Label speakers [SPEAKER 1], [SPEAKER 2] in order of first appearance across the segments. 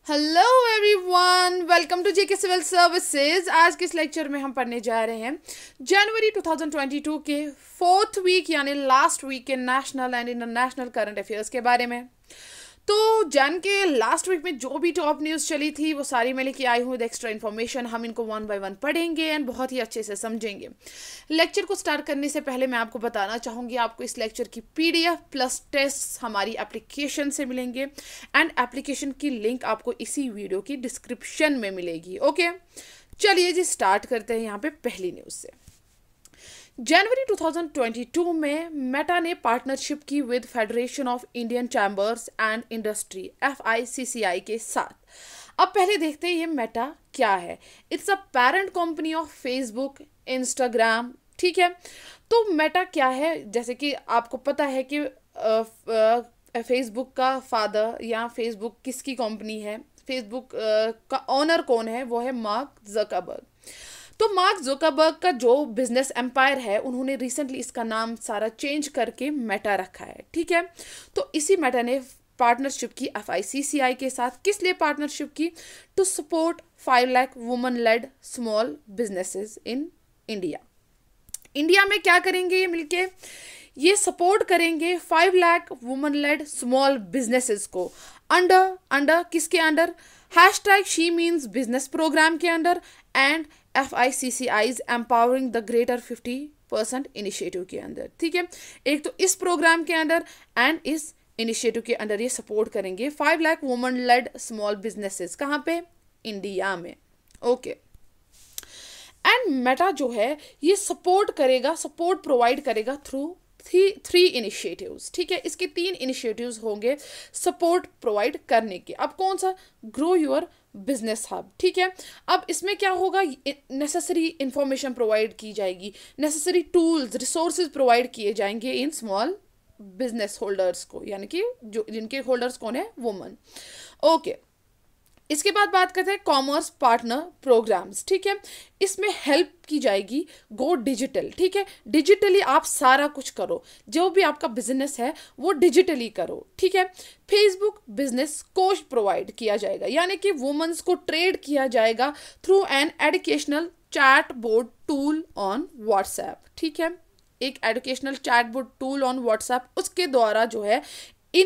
[SPEAKER 1] Hello everyone, welcome to JK civil services. आज के इस लेक्चर में हम पढ़ने जा रहे हैं जनवरी 2022 के फोर्थ वीक यानी लास्ट वीक के national and international current affairs के बारे में। तो जन के लास्ट वीक में जो भी टॉप न्यूज़ चली थी वो सारी मैं लेके आई हूँ विद एक्स्ट्रा इन्फॉर्मेशन। हम इनको वन बाय वन पढ़ेंगे एंड बहुत ही अच्छे से समझेंगे। लेक्चर को स्टार्ट करने से पहले मैं आपको बताना चाहूँगी, आपको इस लेक्चर की पीडीएफ प्लस टेस्ट हमारी एप्लीकेशन से मिलेंगे एंड एप्लीकेशन की लिंक आपको इसी वीडियो की डिस्क्रिप्शन में मिलेगी। ओके, चलिए जी स्टार्ट करते हैं यहाँ पे पहली न्यूज़ से। जनवरी 2022 में मेटा ने पार्टनरशिप की with Federation of Indian Chambers and Industry FICCI के साथ। अब पहले देखते हैं ये मेटा क्या है। It's a parent company of Facebook, Instagram. ठीक है, तो मेटा क्या है, जैसे कि आपको पता है कि फेसबुक का फादर या फेसबुक किसकी कंपनी है, फेसबुक का ओनर कौन है, वो है मार्क ज़करबर्ग। तो मार्क ज़करबर्ग का जो बिजनेस एम्पायर है उन्होंने रिसेंटली इसका नाम सारा चेंज करके मेटा रखा है। ठीक है, तो इसी मेटा ने पार्टनरशिप की FICCI के साथ। किस लिए पार्टनरशिप की? To support 5 lakh women led small businesses in India. India में क्या करेंगे ये मिलके? ये सपोर्ट करेंगे 5 lakh women led small businesses को। अंडर किसके under? Hashtag she means business program के under and FICCI's empowering the greater 50% initiative के अंदर। ठीक है, एक तो इस प्रोग्राम के अंदर एंड इस इनिशिएटिव के अंदर ये सपोर्ट करेंगे 5 lakh women led small businesses. कहाँ पे? इंडिया में। ओके, एंड मेटा जो है ये सपोर्ट प्रोवाइड करेगा थ्रू थ्री इनिशिएटिव्स। ठीक है, इसके 3 इनिशिएटिव्स होंगे सपोर्ट प्रोवाइड करने के। अब कौन सा? Grow your business hub. ठीक है, अब इसमें क्या होगा? नेसेसरी इंफॉर्मेशन प्रोवाइड की जाएगी, नेसेसरी टूल्स रिसोर्सेज प्रोवाइड किए जाएंगे इन स्मॉल बिजनेस होल्डर्स को, यानी कि जो जिनके होल्डर्स कौन है? वुमन। ओके, इसके बाद बात करते हैं कॉमर्स पार्टनर प्रोग्राम्स। ठीक है, इसमें हेल्प की जाएगी गो डिजिटल। ठीक है, डिजिटली आप सारा कुछ करो, जो भी आपका बिजनेस है वो डिजिटली करो। ठीक है, फेसबुक बिजनेस कोच प्रोवाइड किया जाएगा, यानी कि वुमेन्स को ट्रेड किया जाएगा through an educational chat board tool on WhatsApp. ठीक है, एक educational chat board tool on WhatsApp, उसके द्वारा जो है इन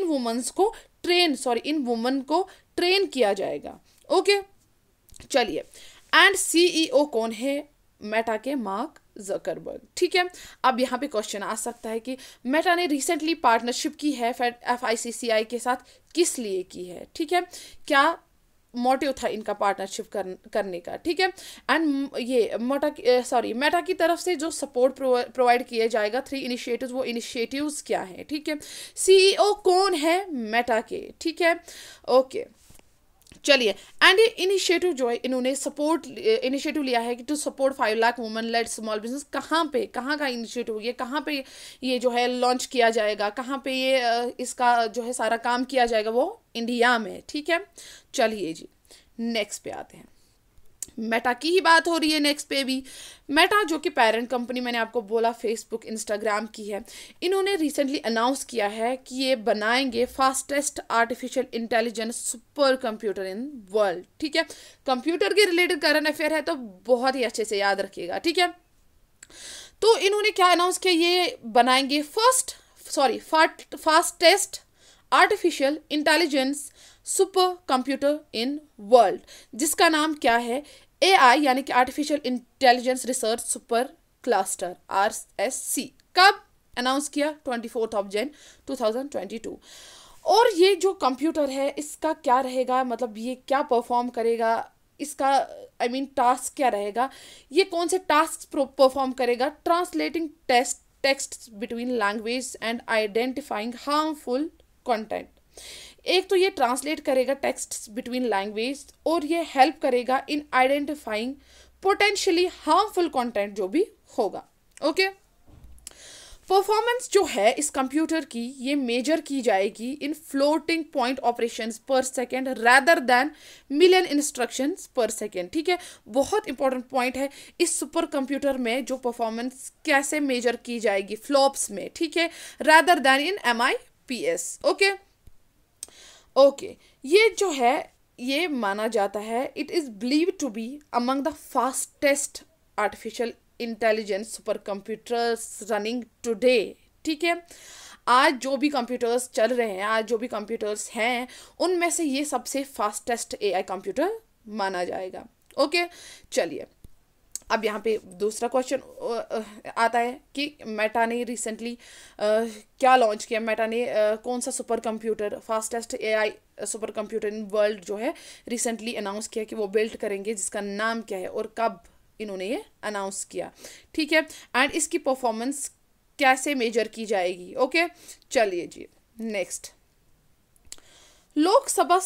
[SPEAKER 1] वुमन को ट्रेन किया जाएगा। ओके, चलिए, एंड CEO कौन है मेटा के? Mark Zuckerberg. ठीक है, अब यहाँ पे क्वेश्चन आ सकता है कि मेटा ने रिसेंटली पार्टनरशिप की है FICCI के साथ, किस लिए की है? ठीक है, क्या मोटिव था इनका पार्टनरशिप करने का? ठीक है, एंड ये मेटा की तरफ से जो सपोर्ट प्रोवाइड किया जाएगा 3 इनिशिएटिव्स, वो इनिशिएटिव्स क्या है? ठीक है, CEO कौन है मेटा के? ठीक है, ओके, चलिए, एंड ये इनिशिएटिव जो है इन्होंने इनिशिएटिव लिया है कि to support 5 lakh women led small business. कहाँ का इनिशिएटिव? ये कहाँ पे ये जो है लॉन्च किया जाएगा? कहाँ पे ये इसका जो है सारा काम किया जाएगा? वो इंडिया में। ठीक है, चलिए जी नेक्स्ट पे आते हैं। मेटा की ही बात हो रही है नेक्स्ट पे भी। मेटा जो कि पेरेंट कंपनी, मैंने आपको बोला फेसबुक इंस्टाग्राम की है, इन्होंने रिसेंटली अनाउंस किया है कि ये बनाएंगे fastest artificial intelligence super computer in world. ठीक है, कंप्यूटर के रिलेटेड करंट अफेयर है तो बहुत ही अच्छे से याद रखिएगा। ठीक है, तो इन्होंने क्या अनाउंस किया? ये बनाएंगे fastest artificial intelligence super computer in world, जिसका नाम क्या है? AI यानी कि artificial intelligence research super cluster RSC। कब अनाउंस किया? 24 जनवरी 2022। और ये जो कंप्यूटर है इसका क्या रहेगा, मतलब ये क्या परफॉर्म करेगा, इसका टास्क क्या रहेगा? ये कौन से टास्क परफॉर्म करेगा? Translating text between language and identifying harmful content. एक तो ये ट्रांसलेट करेगा टेक्स्ट बिटवीन लैंग्वेज और ये हेल्प करेगा in identifying potentially harmful content जो भी होगा। ओके, परफॉर्मेंस जो है इस कंप्यूटर की ये मेजर की जाएगी in floating point operations per second rather than million instructions per second. ठीक है, बहुत इंपॉर्टेंट पॉइंट है। इस सुपर कंप्यूटर में जो परफॉर्मेंस कैसे मेजर की जाएगी? फ्लॉप्स में। ठीक है, rather than in MIPS। Okay, ये जो है ये माना जाता है, it is believe to be among the fastest artificial intelligence super computers running today. ठीक है, आज जो भी कंप्यूटर्स चल रहे हैं, आज जो भी कंप्यूटर्स हैं, उनमें से ये सबसे फास्टेस्ट एआई कंप्यूटर माना जाएगा। ओके, चलिए अब यहाँ पे दूसरा क्वेश्चन आता है कि मेटा ने रिसेंटली क्या लॉन्च किया। मेटा ने कौन सा super computer, fastest AI super computer in world जो है रिसेंटली अनाउंस किया कि वो बिल्ड करेंगे, जिसका नाम क्या है और कब इन्होंने ये अनाउंस किया। ठीक है, एंड इसकी परफॉर्मेंस कैसे मेजर की जाएगी। ओके, चलिए जी नेक्स्ट। लोकसभा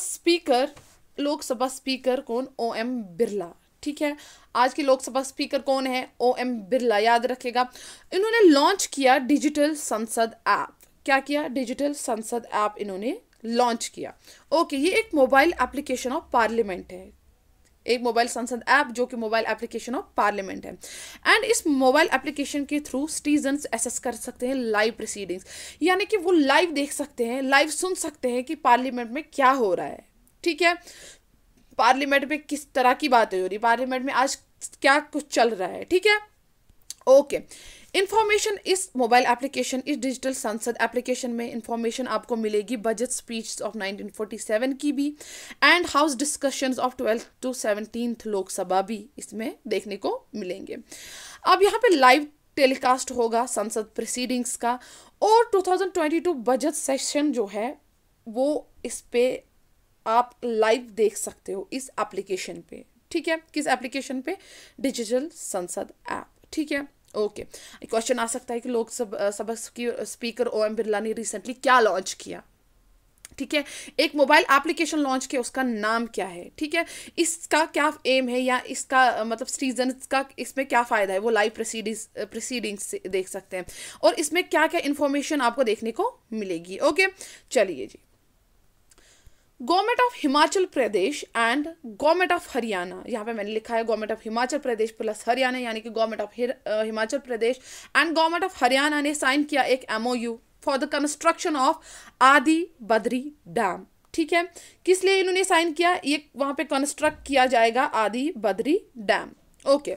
[SPEAKER 1] स्पीकर कौन? ओएम बिरला। ठीक है, आज के लोकसभा स्पीकर कौन है? ओएम बिरला, याद रखेगा। इन्होंने लॉन्च किया डिजिटल संसद ऐप। क्या किया? डिजिटल संसद ऐप इन्होंने लॉन्च किया। ओके, ये एक मोबाइल एप्लीकेशन ऑफ पार्लियामेंट है, एक मोबाइल संसद ऐप जो कि मोबाइल एप्लीकेशन ऑफ पार्लियामेंट है। एंड इस मोबाइल एप्लीकेशन के थ्रू सिटीजन्स एसेस कर सकते हैं लाइव प्रोसीडिंग्स, यानी कि वो लाइव देख सकते हैं, लाइव सुन सकते हैं कि पार्लियामेंट में क्या हो रहा है। ठीक है, पार्लियामेंट में किस तरह की बातें हो रही, पार्लियामेंट में आज क्या कुछ चल रहा है। ठीक है, ओके। इंफॉर्मेशन इस मोबाइल एप्लीकेशन, इस डिजिटल संसद एप्लीकेशन में इंफॉर्मेशन आपको मिलेगी बजट स्पीच ऑफ 1947 की भी, and house discussions of 12th to 17th Lok Sabha भी इसमें देखने को मिलेंगे। अब यहाँ पे लाइव टेलीकास्ट होगा संसद प्रोसीडिंग्स का, और 2022 बजट सेशन जो है वो इस पे आप लाइव देख सकते हो इस एप्लीकेशन पे। ठीक है, किस एप्लीकेशन पे? डिजिटल संसद ऐप। ठीक है, ओके। क्वेश्चन आ सकता है कि लोकसभा की स्पीकर ओएम बिरला ने रिसेंटली क्या लॉन्च किया। ठीक है, एक मोबाइल एप्लीकेशन लॉन्च किया, उसका नाम क्या है? ठीक है, इसका क्या एम है, या इसका मतलब सिटीजन्स का इसमें क्या फ़ायदा है, वो लाइव प्रोसीडिंग्स देख सकते हैं, और इसमें क्या क्या इन्फॉर्मेशन आपको देखने को मिलेगी। ओके, चलिए जी। Government of Himachal Pradesh and government of Haryana, यहाँ पे मैंने लिखा है government of Himachal Pradesh plus Haryana, यानी कि government of Himachal Pradesh and government of Haryana ने साइन किया एक MOU for the construction of Adi Badri dam. ठीक है, किस लिए इन्होंने साइन किया? ये वहां पे कंस्ट्रक्ट किया जाएगा आदि बद्री डैम। ओके,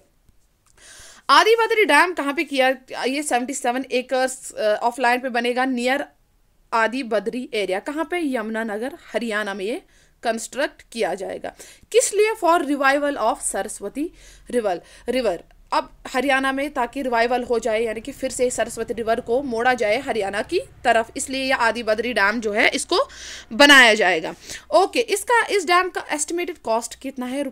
[SPEAKER 1] आदि बद्री डैम कहाँ पे किया? ये 77 एकर्स ऑफ लैंड पे बनेगा नियर आदि बद्री एरिया। कहाँ पे? यमुनानगर हरियाणा में ये कंस्ट्रक्ट किया जाएगा। किस लिए? For revival of Saraswati river. अब हरियाणा में ताकि रिवाइवल हो जाए, यानी कि फिर से सरस्वती रिवर को मोड़ा जाए हरियाणा की तरफ, इसलिए यह आदि बद्री डैम जो है इसको बनाया जाएगा। ओके, इस डैम का एस्टिमेटेड कॉस्ट कितना है?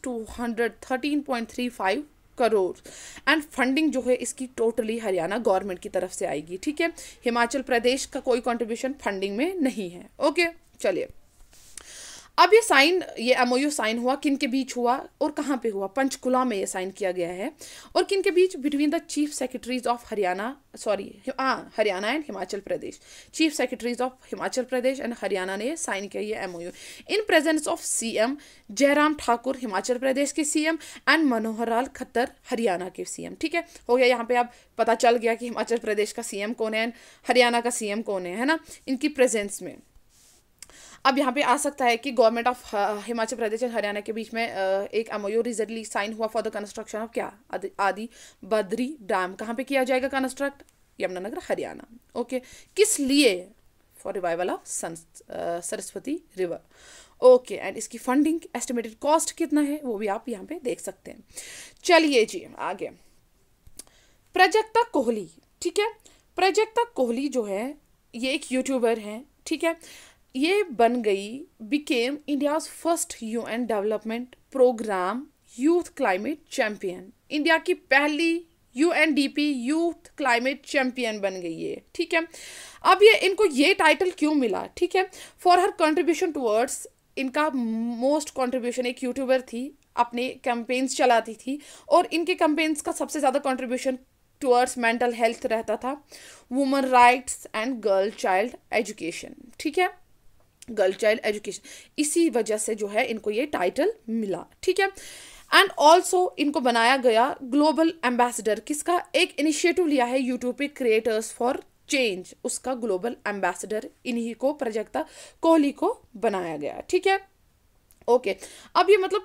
[SPEAKER 1] ₹213.35 करोड़, एंड फंडिंग जो है इसकी टोटली हरियाणा गवर्नमेंट की तरफ से आएगी। ठीक है, हिमाचल प्रदेश का कोई कंट्रीब्यूशन फंडिंग में नहीं है। ओके, चलिए अब ये MOU साइन हुआ, किन के बीच हुआ और कहाँ पे हुआ? पंचकुला में ये साइन किया गया है, और किन के बीच? Between the chief secretaries of Haryana and Himachal Pradesh. Chief secretaries of Himachal Pradesh and Haryana ने साइन किया ये MOU in presence of CM Jairam Thakur Himachal Pradesh के CM एंड मनोहर लाल खट्टर हरियाणा के CM। ठीक है, हो गया यहाँ पे अब पता चल गया कि हिमाचल प्रदेश का CM कौन है, हरियाणा का CM कौन है ना, इनकी प्रेजेंस में। अब यहाँ पे आ सकता है कि गवर्नमेंट ऑफ हिमाचल प्रदेश और हरियाणा के बीच में एक MOU रिसेंटली साइन हुआ फॉर द कंस्ट्रक्शन ऑफ क्या? आदि बद्री डैम। कहाँ पे किया जाएगा कंस्ट्रक्ट? यमुनानगर हरियाणा। ओके, किस लिए? For revival of Saraswati river. Okay, and इसकी फंडिंग एस्टिमेटेड कॉस्ट कितना है वो भी आप यहाँ पे देख सकते हैं। चलिए जी आगे। प्राजक्ता कोहली। ठीक है, प्राजक्ता कोहली जो है ये एक यूट्यूबर है। ठीक है, ये became India's first UN development program youth climate champion. India की पहली UNDP यूथ क्लाइमेट चैंपियन बन गई है। ठीक है, अब इनको ये टाइटल क्यों मिला? ठीक है, फॉर हर कंट्रीब्यूशन टुवर्ड्स, इनका मोस्ट कंट्रीब्यूशन, एक यूट्यूबर थी, अपने कैंपेन्स चलाती थी, और इनके कैंपेन्स का सबसे ज़्यादा कंट्रीब्यूशन टुवर्ड्स मेंटल हेल्थ रहता था, women rights and girl child education. ठीक है, गर्ल चाइल्ड एजुकेशन, इसी वजह से जो है इनको ये टाइटल मिला। ठीक है, एंड ऑल्सो इनको बनाया गया ग्लोबल एम्बेसडर। किसका? एक इनिशिएटिव लिया है यूट्यूब पे, क्रिएटर्स फॉर चेंज, उसका ग्लोबल एम्बेसडर इन्हीं को, प्राजक्ता कोहली को बनाया गया। ठीक है, ओके अब ये मतलब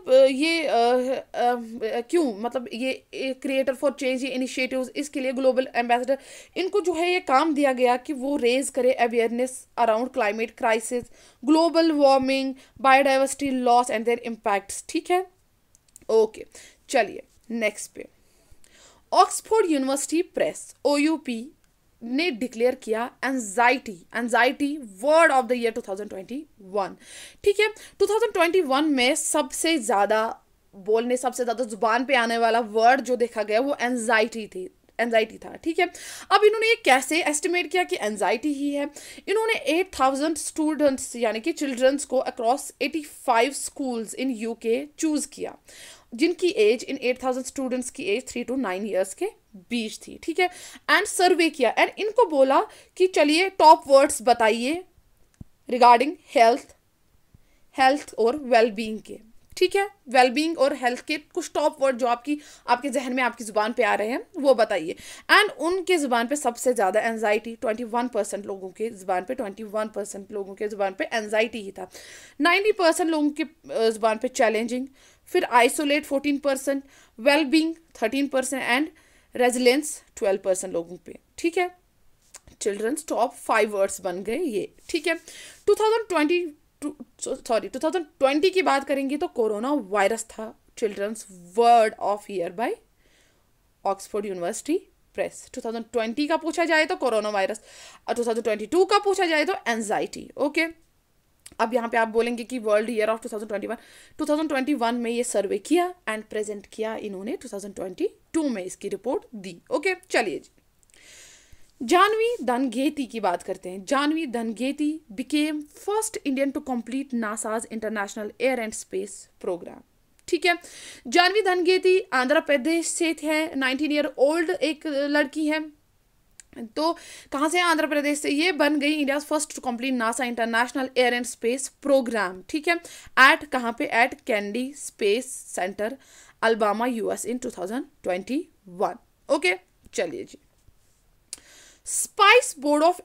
[SPEAKER 1] क्यों मतलब ये क्रिएटर फॉर चेंज, ये इनिशिएटिव्स, इसके लिए ग्लोबल एम्बेसडर, इनको जो है ये काम दिया गया कि वो रेज करे awareness around climate crisis, global warming, biodiversity loss and their impacts. ठीक है, ओके चलिए नेक्स्ट पे। ऑक्सफोर्ड यूनिवर्सिटी प्रेस OUP ने डिक्लेयर किया anxiety word of the year 2021। ठीक है, 2021 में सबसे ज़्यादा जुबान पे आने वाला वर्ड जो देखा गया वो एंजाइटी था। ठीक है, अब इन्होंने ये कैसे एस्टिमेट किया कि एंजाइटी ही है। इन्होंने 8000 स्टूडेंट्स यानी कि चिल्ड्रंस को across 85 schools in UK choose किया, जिनकी एज इन 8000 स्टूडेंट्स की एज 3 to 9 ईयर्स के बीच थी। ठीक है, एंड सर्वे किया एंड इनको बोला कि चलिए टॉप वर्ड्स बताइए रिगार्डिंग हेल्थ और वेलबींग के। ठीक है, वेलबींग और हेल्थ के कुछ टॉप वर्ड जो आपके जहन में आपकी जुबान पे आ रहे हैं वो बताइए। एंड उनके जुबान पे सबसे ज़्यादा एंजाइटी 21% लोगों के जुबान पे 21% लोगों के जुबान पे एंजाइटी ही था। 90% लोगों के जुबान पे चैलेंजिंग, फिर आइसोलेट 14%, वेलबींग 13% एंड रेजिलेंस 12% लोगों पे। ठीक है, चिल्ड्रंस टॉप 5 वर्ड्स बन गए ये। ठीक है, 2020 की बात करेंगे तो कोरोना वायरस था childrens word of year by Oxford University Press. 2020 का पूछा जाए तो कोरोना वायरस, 2022 का पूछा जाए तो एंजाइटी। ओके, अब यहाँ पे आप बोलेंगे कि वर्ल्ड ईयर ऑफ 2021 में ये सर्वे किया एंड प्रेजेंट किया इन्होंने 2022 में इसकी रिपोर्ट दी। ओके चलिए जी, जानवी धनगेती की बात करते हैं। Jhanvi Dangeti became first Indian to complete NASA's international air and space program. ठीक है, जानवी धनगेती आंध्र प्रदेश से थे, 19 ईयर ओल्ड एक लड़की है। तो कहाँ से? आंध्र प्रदेश से। ये बन गई India first to complete NASA international air and space program. ठीक है, एट कहाँ पे? At Kennedy space center Alabama US इन 2021। ओके चलिए जी, स्पाइस बोर्ड ऑफ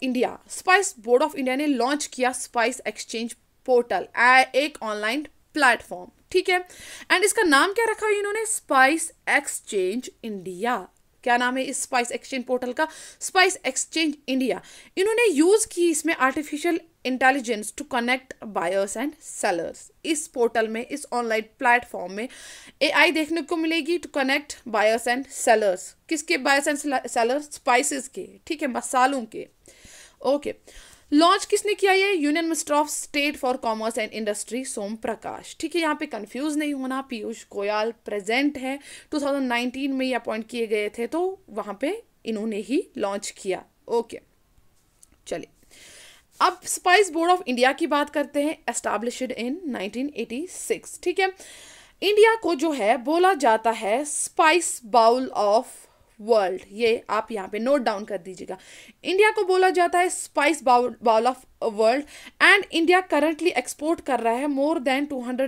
[SPEAKER 1] इंडिया ने लॉन्च किया स्पाइस एक्सचेंज पोर्टल, एक ऑनलाइन प्लेटफॉर्म। ठीक है, एंड इसका नाम क्या रखा इन्होंने? Spice exchange India. क्या नाम है इस स्पाइस एक्सचेंज पोर्टल का? Spice exchange India. इन्होंने यूज की इसमें artificial intelligence to connect buyers and sellers. इस पोर्टल में, इस ऑनलाइन प्लेटफॉर्म में AI देखने को मिलेगी to connect buyers and sellers. किसके बायर्स एंड सेलर्स? स्पाइसेस के। ठीक है, मसालों के। ओके, लॉन्च किसने किया? ये union minister of state for commerce and industry Som Prakash. ठीक है, यहाँ पे कंफ्यूज नहीं होना, पीयूष गोयल प्रेजेंट है। 2019 में ये अपॉइंट किए गए थे, तो वहां पे इन्होंने ही लॉन्च किया। ओके चलिए, अब स्पाइस बोर्ड ऑफ इंडिया की बात करते हैं। Established in 1986। ठीक है, इंडिया को जो है बोला जाता है स्पाइस बाउल ऑफ वर्ल्ड। ये आप यहाँ पे नोट डाउन कर दीजिएगा। इंडिया को बोला जाता है spice bowl of world and India currently export कर रहा है more than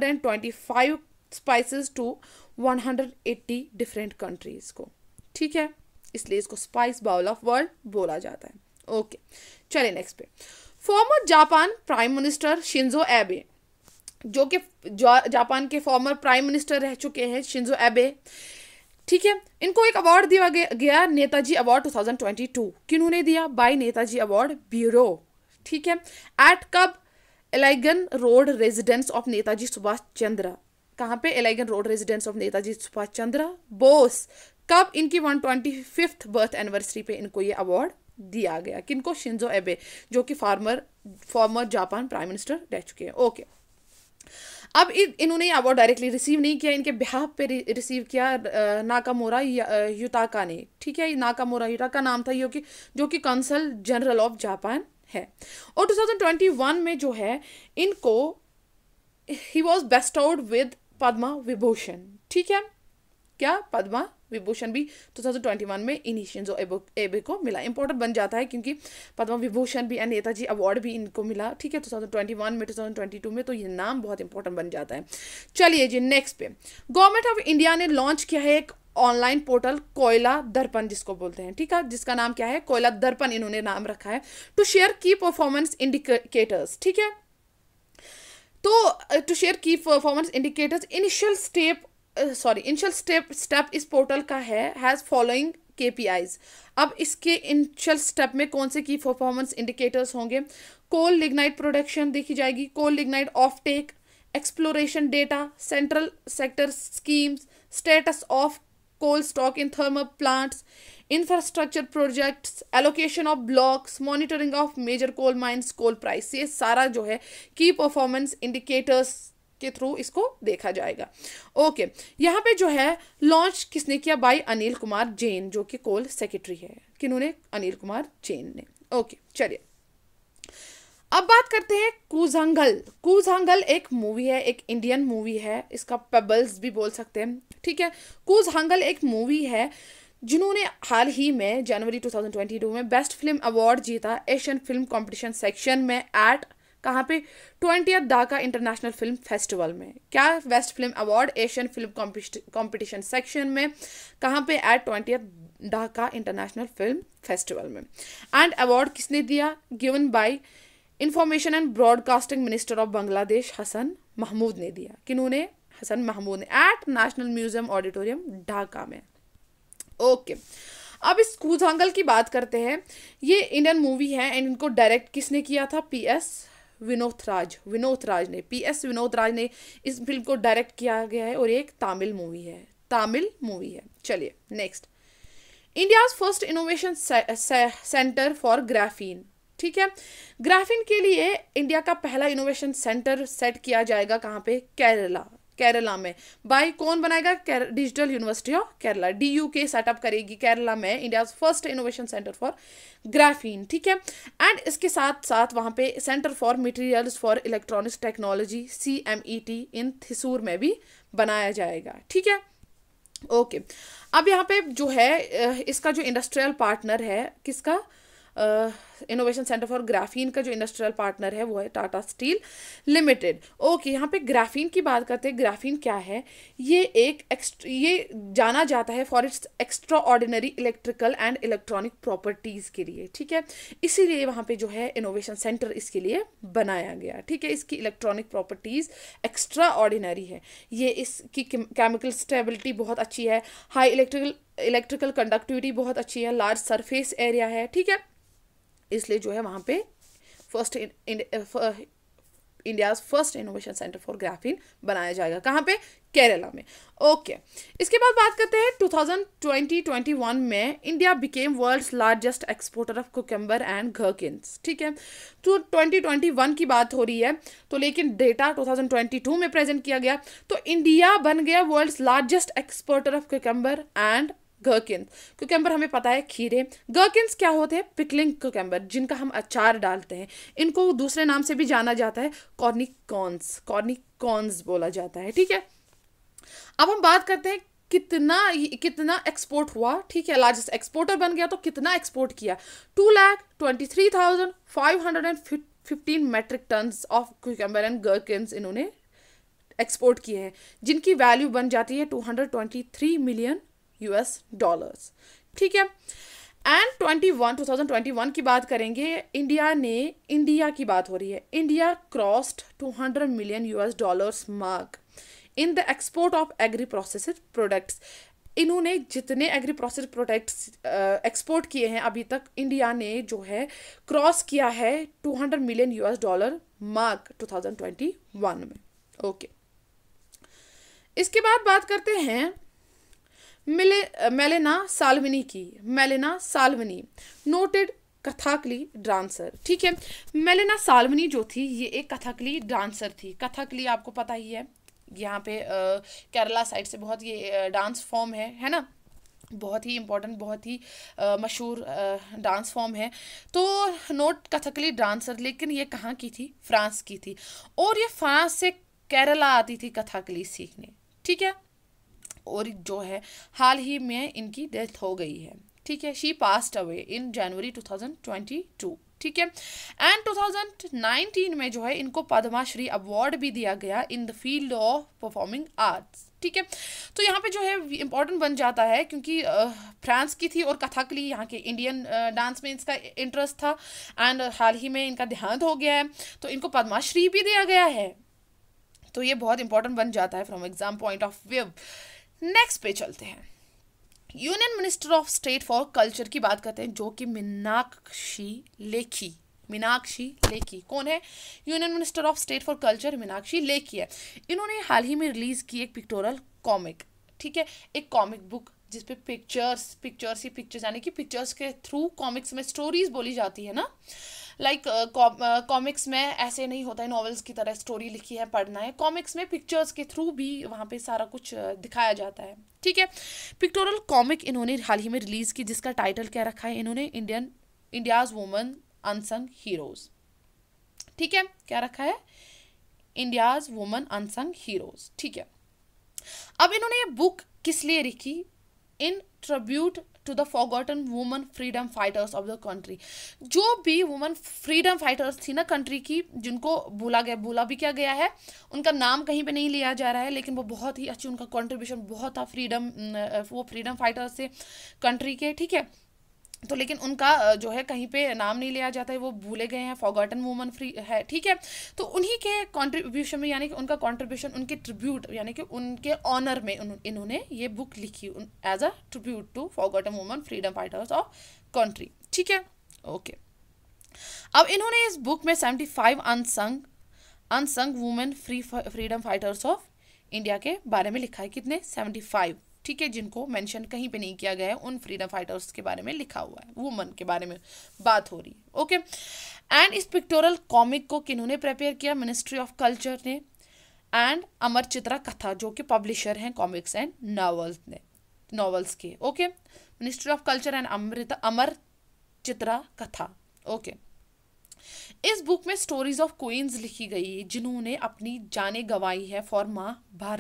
[SPEAKER 1] 225 spices to 180 different countries को। ठीक है, इसलिए इसको स्पाइस बाउल ऑफ वर्ल्ड बोला जाता है। ओके चलिए नेक्स्ट पे। Former Japan prime minister Shinzo Abe, जो कि जापान के फॉर्मर प्राइम मिनिस्टर रह चुके हैं शिंजो एबे। ठीक है, इनको एक अवार्ड दिया गया नेताजी अवार्ड 2022। किन्होंने दिया? By Netaji award bureau. ठीक है, एट कब? Elgin road residence of Netaji Subhash Chandra. कहाँ पे? Elgin road residence of Netaji Subhash Chandra Bose. कब? इनकी 125th बर्थ एनिवर्सरी पे इनको ये अवार्ड दिया गया। किनको? शिंजो एबे, जो कि फॉर्मर जापान प्राइम मिनिस्टर रह चुके हैं। ओके, अब इन्होंने अवार्ड डायरेक्टली रिसीव नहीं किया, इनके बिहाफ पे रिसीव किया नाकामोरा युताका ने। ठीक है, नाकामोरा युताका नाम था जो कि कंसल जनरल ऑफ जापान है। और 2021 में जो है इनको ही was bestowed with Padma Vibhushan. ठीक है, क्या? पद्मा विभूषण भी 2021 में इन्हीं शिंजो एबे को मिला। इंपॉर्टेंट बन जाता है क्योंकि पद्मा विभूषण भी एंड नेताजी अवार्ड भी इनको मिला। ठीक है, 2021 में 2022 में, तो ये नाम बहुत इंपॉर्टेंट बन जाता है। चलिए जी नेक्स्ट पे। गवर्नमेंट ऑफ इंडिया ने लॉन्च किया है एक ऑनलाइन पोर्टल कोयला दर्पण जिसको बोलते हैं। ठीक है, जिसका नाम क्या है? कोयला दर्पण इन्होंने नाम रखा है। To share key performance indicators. ठीक है, तो to share key performance indicators, initial step इस पोर्टल का हैज़ फॉलोइंग KPIs। अब इसके इनिशियल स्टेप में कौन से की परफॉर्मेंस इंडिकेटर्स होंगे? कोल लिग्नाइट प्रोडक्शन देखी जाएगी, coal lignite offtake, exploration data, central sector schemes, status of coal stock in thermal plants, infrastructure projects, allocation of blocks, monitoring of major coal mines, coal price. ये सारा जो है की performance indicators के through इसको देखा जाएगा। Okay, यहाँ पे जो है लॉन्च किसने किया? बाय अनिल कुमार जैन, जो कि कोल सेक्रेटरी है। किन्होंने? अनिल कुमार जैन ने। ओके, चलिए अब बात करते हैं कूजांगल। कूजांगल एक मूवी है, एक इंडियन मूवी है, इसका पेबल्स भी बोल सकते हैं, ठीक है। कूजांगल एक मूवी है जिन्होंने हाल ही में जनवरी 2022 में बेस्ट फिल्म अवार्ड जीता एशियन फिल्म कंपटीशन सेक्शन में एट कहाँ पे? 20th Dhaka international film festival में। क्या? Best film award Asian film competition section में, कहाँ पे? At 20th Dhaka international film festival में। एंड अवार्ड किसने दिया? Given by information and broadcasting minister of Bangladesh Hasan Mahmud ने दिया। किन्होंने? हसन महमूद ने, at national museum auditorium Dhaka में। ओके, अब इस कूजांगल की बात करते हैं। ये इंडियन मूवी है एंड इनको डायरेक्ट किसने किया था? PS विनोद राज ने इस फिल्म को डायरेक्ट किया गया है और ये एक तमिल मूवी है। चलिए next, India's first innovation center for graphene, ठीक है। ग्राफीन के लिए इंडिया का पहला इनोवेशन सेंटर सेट किया जाएगा कहाँ पे? केरला में। बाय कौन बनाएगा? Digital university of Kerala, DUK setup करेगी केरला में India first innovation center for graphene, ठीक है। एंड इसके साथ साथ वहाँ पे center for materials for electronics technology CMET in Thrissur में भी बनाया जाएगा, ठीक है। ओके, अब यहाँ पे जो है इसका जो इंडस्ट्रियल पार्टनर है, किसका? इनोवेशन सेंटर फॉर ग्राफीन का जो इंडस्ट्रियल पार्टनर है वो है टाटा स्टील लिमिटेड। ओके, यहाँ पे ग्राफीन की बात करते हैं। ग्राफीन क्या है? ये जाना जाता है for its extraordinary electrical and electronic properties के लिए, ठीक है। इसीलिए वहाँ पे जो है इनोवेशन सेंटर इसके लिए बनाया गया, ठीक है। इसकी इलेक्ट्रॉनिक प्रॉपर्टीज एक्स्ट्रा ऑर्डिनरी है, ये इसकी केमिकल स्टेबिलिटी बहुत अच्छी है, हाई इलेक्ट्रिकल कंडक्टिविटी बहुत अच्छी है, लार्ज सरफेस एरिया है, ठीक है। इसलिए जो है वहाँ पे India's first innovation center for graphene बनाया जाएगा। कहाँ पे? केरला में। ओके, इसके बाद बात करते हैं 2020-21 में India became world's largest exporter of cucumber and gherkins, ठीक है। तो 2021 की बात हो रही है, तो लेकिन डेटा 2022 में प्रेजेंट किया गया, तो इंडिया बन गया world's largest exporter of cucumber and gherkins. Cucumber हमें पता है खीरे, gherkins क्या होते हैं? पिकलिंग कुकम्बर, जिनका हम अचार डालते हैं। इनको दूसरे नाम से भी जाना जाता है, कॉर्निकॉन्स बोला जाता है, ठीक है। अब हम बात करते हैं कितना एक्सपोर्ट हुआ, ठीक है। लार्जेस्ट एक्सपोर्टर बन गया, तो कितना एक्सपोर्ट किया? 2,23,515 metric tons of cucumber and gherkins इन्होंने एक्सपोर्ट किए हैं, जिनकी वैल्यू बन जाती है $223 मिलियन, ठीक है। एंड 2021 की बात करेंगे, इंडिया की बात हो रही है। India crossed $200 million mark in the export of agri processed products. इन्होंने जितने एग्री प्रोसेस्ड प्रोडक्ट्स एक्सपोर्ट किए हैं अभी तक, इंडिया ने जो है क्रॉस किया है $200 मिलियन मार्क 2021 में। ओके, इसके बाद बात करते हैं Milena Salvini noted Kathakali dancer, ठीक है। मेलेना साल्वनी जो थी, ये एक कथकली डांसर थी। कथकली आपको पता ही है, यहाँ पे केरला साइड से बहुत ये डांस फॉर्म है ना, बहुत ही इम्पोर्टेंट, बहुत ही मशहूर डांस फॉर्म है। तो नोट कथकली डांसर, लेकिन ये कहाँ की थी? फ्रांस की थी, और ये फ्रांस से केरला आती थी कथकली सीखने, ठीक है। और जो है हाल ही में इनकी डेथ हो गई है, ठीक है। She passed away in January 2022, ठीक है। एंड 2019 में जो है इनको पद्माश्री अवार्ड भी दिया गया in the field of performing arts, ठीक है। तो यहाँ पे जो है इम्पोर्टेंट बन जाता है, क्योंकि फ्रांस की थी और कथकली यहाँ के इंडियन डांस में इसका इंटरेस्ट था, एंड हाल ही में इनका देहांत हो गया है, तो इनको पद्माश्री भी दिया गया है। तो ये बहुत इंपॉर्टेंट बन जाता है from exam point of view. Next पे चलते हैं, union minister of state for culture की बात करते हैं, जो कि मीनाक्षी लेखी कौन है? Union minister of state for culture Meenakshi Lekhi है। इन्होंने हाल ही में रिलीज की एक पिक्टोरल कॉमिक, ठीक है, एक कॉमिक बुक जिसपे पिक्चर्स यानी कि पिक्चर्स के थ्रू कॉमिक्स में स्टोरीज बोली जाती है ना, लाइक कॉमिक्स में ऐसे नहीं होता है नॉवेल्स की तरह स्टोरी लिखी है पढ़ना है, कॉमिक्स में पिक्चर्स के थ्रू भी वहाँ पे सारा कुछ दिखाया जाता है, ठीक है। पिक्टोरल कॉमिक इन्होंने हाल ही में रिलीज की, जिसका टाइटल क्या रखा है इन्होंने? इंडियाज वुमन अनसंग हीरोज, ठीक है, क्या रखा है? इंडियाज वुमन अनसंग हीरोज, ठीक है। अब इन्होंने ये बुक किस लिए लिखी? In tribute to the forgotten woman freedom fighters of the country. जो भी वुमन फ्रीडम फाइटर्स थी ना कंट्री की, जिनको भूला भी क्या गया है, उनका नाम कहीं पे नहीं लिया जा रहा है, लेकिन वो बहुत ही अच्छी, उनका कंट्रीब्यूशन बहुत था वो फ्रीडम फाइटर्स थे कंट्री के, ठीक है। तो लेकिन उनका जो है कहीं पे नाम नहीं लिया जाता है, वो भूले गए हैं, फॉरगॉटन वुमन फ्री है, ठीक है। तो उन्हीं के कंट्रीब्यूशन में, यानी कि उनका कंट्रीब्यूशन, उनके ट्रिब्यूट यानी कि उनके ऑनर में इन्होंने ये बुक लिखी as a tribute to forgotten woman freedom fighters of country, ठीक है, ओके। अब इन्होंने इस बुक में 75 unsung women freedom fighters of India के बारे में लिखा है। कितने? 75, ठीक है, जिनको मेंशन कहीं पे नहीं किया गया है, उन फ्रीडम फाइटर्स के बारे में लिखा हुआ है, वुमन के बारे में बात हो रही है, ओके। एंड इस पिक्टोरल कॉमिक को किन्होंने प्रिपेयर किया? मिनिस्ट्री ऑफ कल्चर ने, एंड अमर चित्रा कथा, जो कि पब्लिशर हैं कॉमिक्स एंड नॉवेल्स के, okay. Ministry of culture and Amar Chitra Katha, okay. इस बुक में स्टोरीज ऑफ क्वींस लिखी गई है जिन्होंने अपनी जानें गंवाई है फॉर माँ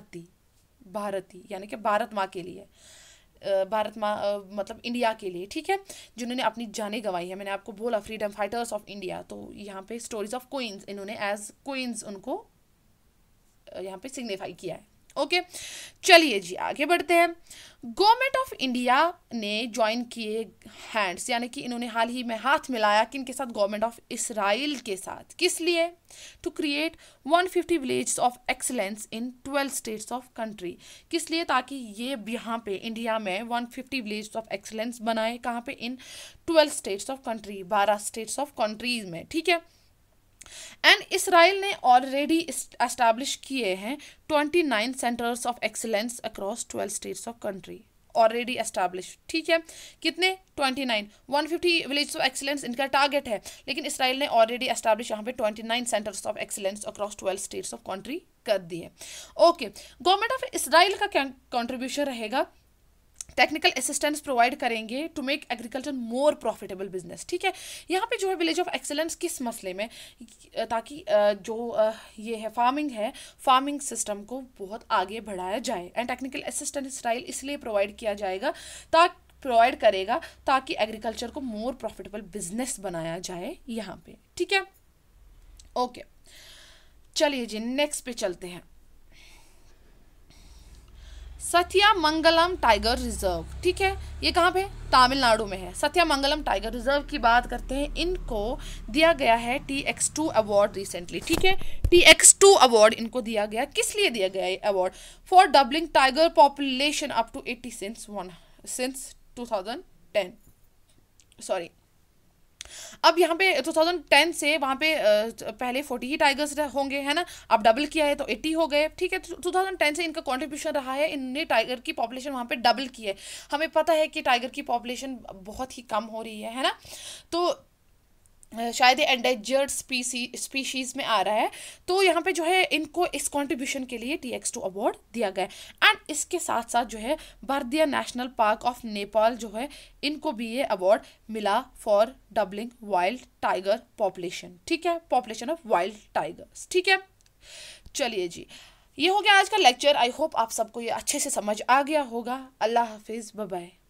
[SPEAKER 1] भारती यानी कि भारत माँ के लिए, भारत माँ मतलब इंडिया के लिए, ठीक है, जिन्होंने अपनी जानें गंवाई है। मैंने आपको बोला फ्रीडम फाइटर्स ऑफ इंडिया, तो यहाँ पे स्टोरीज ऑफ क्वींस, इन्होंने एज क्वींस उनको यहाँ पे सिग्निफाई किया है, ओके। चलिए जी आगे बढ़ते हैं। गवर्नमेंट ऑफ इंडिया ने ज्वाइन किए हैंड्स, यानी कि इन्होंने हाल ही में हाथ मिलाया किनके साथ? गवर्नमेंट ऑफ इसराइल के साथ। किस लिए? To create 150 villages of excellence in 12 states of country. किस लिए? ताकि ये यहाँ पे इंडिया में 150 विलेजेस ऑफ एक्सीलेंस बनाए। कहाँ पे? In 12 states of country, 12 states of countries में, ठीक है। एंड इसराइल ने ऑलरेडी एस्टैब्लिश किए हैं 29 centres of excellence across 12 states of country, already establish, ठीक है। कितने? 29, 150 विलेज ऑफ एक्सीलेंस इनका टारगेट है, लेकिन इसराइल ने ऑलरेडी एस्टैब्लिश यहाँ पे 29 centres of excellence across 12 states of country कर दिए, ओके। गवर्नमेंट ऑफ इसराइल का क्या कंट्रीब्यूशन रहेगा? टेक्निकल असिस्टेंस प्रोवाइड करेंगे to make agriculture more profitable business, ठीक है। यहाँ पे जो है विलेज ऑफ एक्सेलेंस किस मसले में? ताकि ये है फार्मिंग सिस्टम को बहुत आगे बढ़ाया जाए। एंड टेक्निकल असिस्टेंस इसराइल इसलिए प्रोवाइड करेगा ताकि एग्रीकल्चर को मोर प्रॉफिटेबल बिजनेस बनाया जाए यहाँ पे, ठीक है, ओके। चलिए जी नेक्स्ट पे चलते हैं। सत्यमंगलम टाइगर रिजर्व, ठीक है, ये कहाँ पे? तमिलनाडु में है। सत्यमंगलम टाइगर रिजर्व की बात करते हैं। इनको दिया गया है TX2 अवार्ड रिसेंटली, ठीक है। TX2 अवार्ड इनको दिया गया। किस लिए दिया गया ये award? For doubling tiger population up to 80 since 2010, sorry. अब यहाँ पे 2010 से वहाँ पे पहले 40 ही टाइगर्स होंगे, है ना, अब डबल किया है तो 80 हो गए, ठीक है। 2010 से इनका कंट्रीब्यूशन रहा है, इनने टाइगर की पॉपुलेशन वहाँ पे डबल की है। हमें पता है कि टाइगर की पॉपुलेशन बहुत ही कम हो रही है ना, तो शायद ये एंडेंजर्ड स्पीशीज में आ रहा है, तो यहाँ पे जो है इनको इस कंट्रीब्यूशन के लिए TX2 अवार्ड दिया गया। एंड इसके साथ साथ जो है Bardiya national park of Nepal जो है, इनको भी ये अवार्ड मिला for doubling wild tiger population, ठीक है, पॉपुलेशन ऑफ वाइल्ड टाइगर्स, ठीक है। चलिए जी ये हो गया आज का लेक्चर। आई होप आप सबको ये अच्छे से समझ आ गया होगा। अल्लाह हाफिज़, बाय बाय।